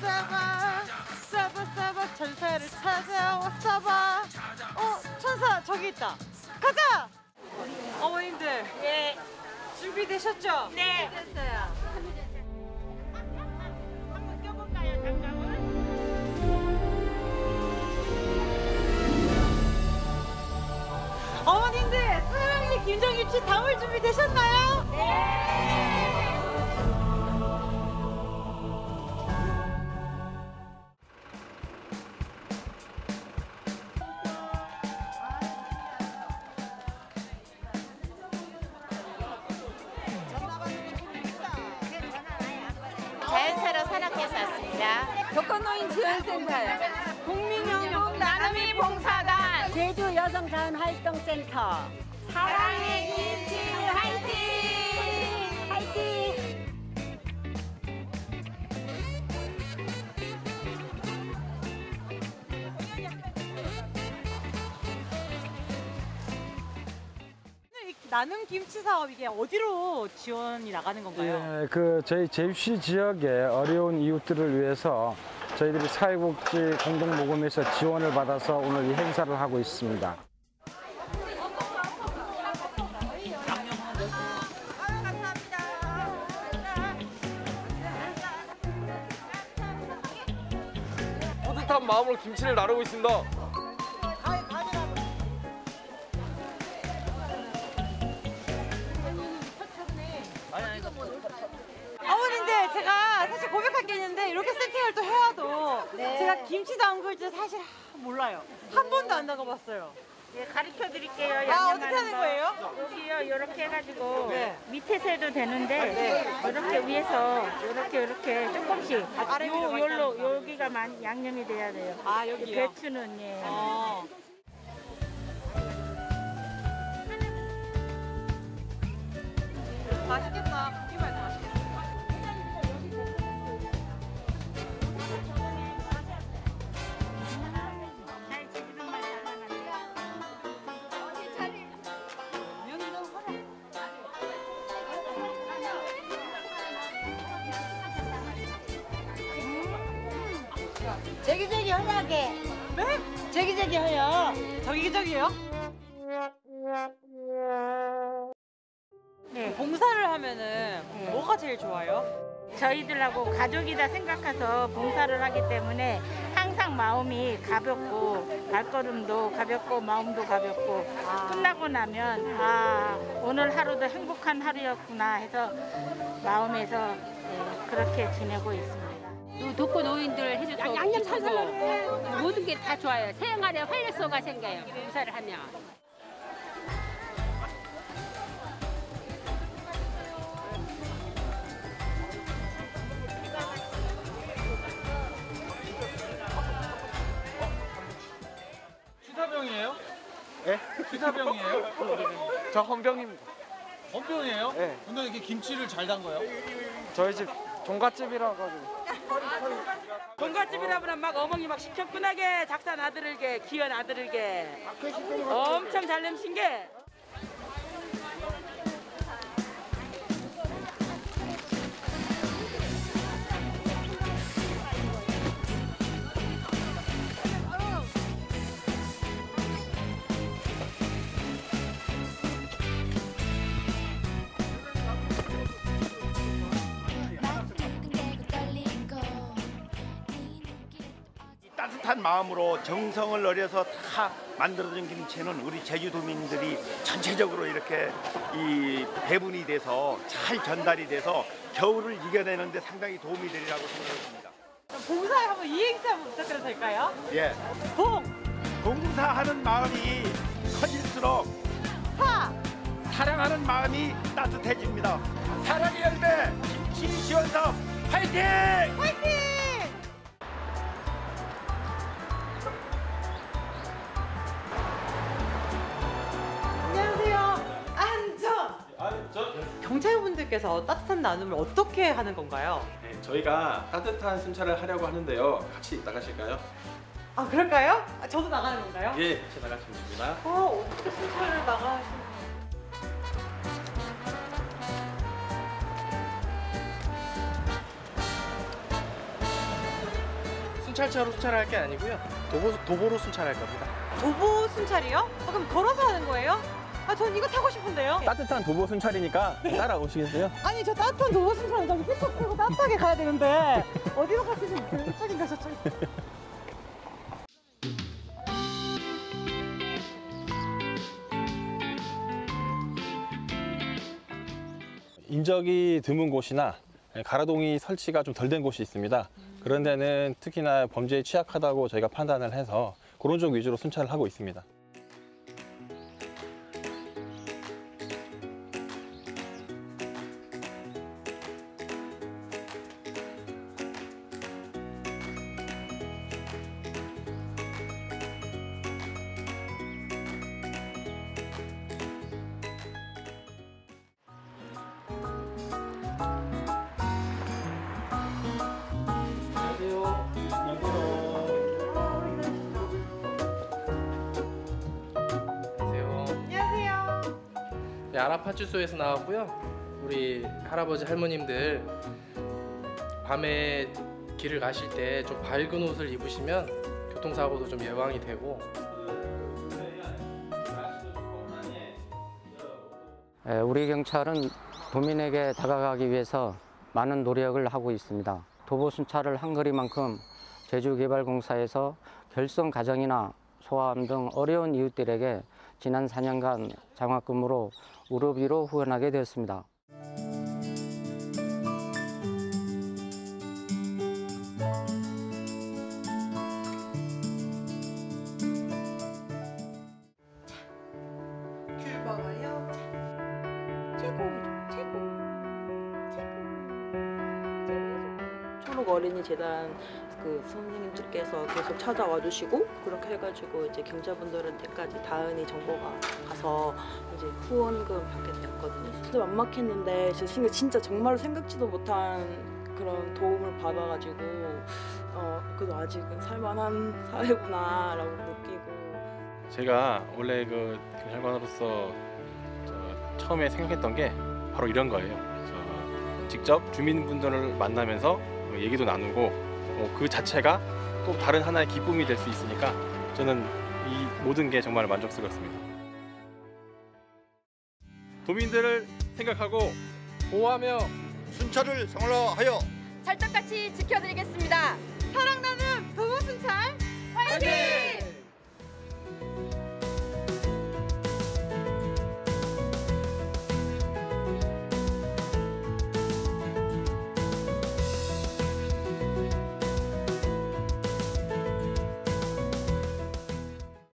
사바 사바 사바 천사를 찾아와 사바. 천사 저기 있다. 가자. 어머님들. 예. 준비되셨죠? 네. 됐어요. 한번 껴볼까요, 장갑을? 어머님들 서양의 김장김치 담을 준비 되셨나요? 네. 자연사로 산악회에서 왔습니다. 독거노인 지원센터요. 국민혁명 나눔이 봉사단 제주 여성자원활동센터. 사랑의 김치 화이팅! 화이팅! 나눔 김치 사업 이게 어디로 지원이 나가는 건가요? 예, 저희 제주시 지역의 어려운 이웃들을 위해서 저희들이 사회복지 공동모금에서 지원을 받아서 오늘 이 행사를 하고 있습니다. 뿌듯한 마음으로 김치를 나르고 있습니다. 어머님들 제가 사실 고백할 게 있는데 이렇게 세팅을 또 해와도 제가 김치 담글 줄 사실 몰라요. 한 번도 안 담가봤어요. 예, 가르쳐 드릴게요. 어떻게 하는 거예요? 여기요, 이렇게 해가지고 네. 밑에서 해도 되는데 이렇게 위에서 이렇게 조금씩 아래 위로 많이 요로 하는 거. 여기가 많이 양념이 돼야 돼요. 아 여기요? 배추는 예. 맛있겠다. 고기만 맛있겠다. 잘 지지는 말 잘하는데. 제기제기 허하게. 네? 제기제기 허요. 저기요? 네. 봉사를 하면은 뭐가 제일 좋아요? 저희들하고 가족이다 생각해서 봉사를 하기 때문에 항상 마음이 가볍고 발걸음도 가볍고 마음도 가볍고 끝나고 나면 오늘 하루도 행복한 하루였구나 해서 마음에서 그렇게 지내고 있습니다. 독거노인들 해줘서 양념 살살하고 모든 게 다 좋아요. 생활에 활력소가 생겨요. 봉사를 하면. 취사병이에요? 예? 취사병이에요? 저 헌병입니다. 헌병이에요? 네. 근데 이렇게 김치를 잘 담가요? 저희 집 종갓집이라 가지고. 돈가집이라면 막 어머니 막 시켜끈하게 작산 아들을게 귀한 아들을게 엄청 잘 냄신 게 따뜻한 마음으로 정성을 들여서 다 만들어진 김치는 우리 제주도민들이 전체적으로 이렇게 이 배분이 돼서 잘 전달이 돼서 겨울을 이겨내는 데 상당히 도움이 되리라고 생각합니다. 봉사에 한번 이행시 한번 부탁드려도 될까요? 예. 봉사하는 마음이 커질수록 사랑하는 마음이 따뜻해집니다. 사랑의 열매 김치 지원사업 화이팅! 화이팅! 경찰분들께서 따뜻한 나눔을 어떻게 하는 건가요? 네, 저희가 따뜻한 순찰을 하려고 하는데요. 같이 나가실까요? 아 그럴까요? 저도 나가는 건가요? 예, 같이 나가시면 됩니다. 어떻게 순찰을 나가시는 순찰차로 순찰할 게 아니고요. 도보로 순찰할 겁니다. 도보 순찰이요? 그럼 걸어서 하는 거예요? 전 이거 타고 싶은데요. 따뜻한 도보 순찰이니까 따라오시겠어요? 아니 저 따뜻한 도보 순찰은 저기 휘적 빼고 따뜻하게 가야 되는데 어디로 가시지? 이쪽인가 저쪽? 인적이 드문 곳이나 가로등이 설치가 좀 덜 된 곳이 있습니다. 그런 데는 특히나 범죄에 취약하다고 저희가 판단을 해서 그런 쪽 위주로 순찰을 하고 있습니다. 네, 아라파출소에서 나왔고요. 우리 할아버지 할머님들 밤에 길을 가실 때 좀 밝은 옷을 입으시면 교통사고도 좀 예방이 되고. 우리 경찰은 도민에게 다가가기 위해서 많은 노력을 하고 있습니다. 도보 순찰을 한 거리만큼 제주개발공사에서 결손 가정이나 소아암 등 어려운 이웃들에게 지난 4년간 장학금으로 의료비로 후원하게 되었습니다. 귤 먹어요. 최고. 초록 어린이 재단 그 선생님들께서 계속 찾아와 주시고 그렇게 해가지고 이제 경찰분들한테까지 다은이 정보가 가서 이제 후원금 받게 되었거든요. 진짜 막막했는데 진짜 정말로 생각지도 못한 그런 도움을 받아가지고 그래도 아직은 살만한 사회구나라고 느끼고. 제가 원래 그 경찰관으로서 처음에 생각했던 게 바로 이런 거예요. 직접 주민분들을 만나면서 얘기도 나누고 그 자체가 또 다른 하나의 기쁨이 될 수 있으니까 저는 이 모든 게 정말 만족스럽습니다. 도민들을 생각하고 보호하며 순찰을 성화하여 찰떡같이 지켜드리겠습니다. 사랑 나눔 도보 순찰 화이팅!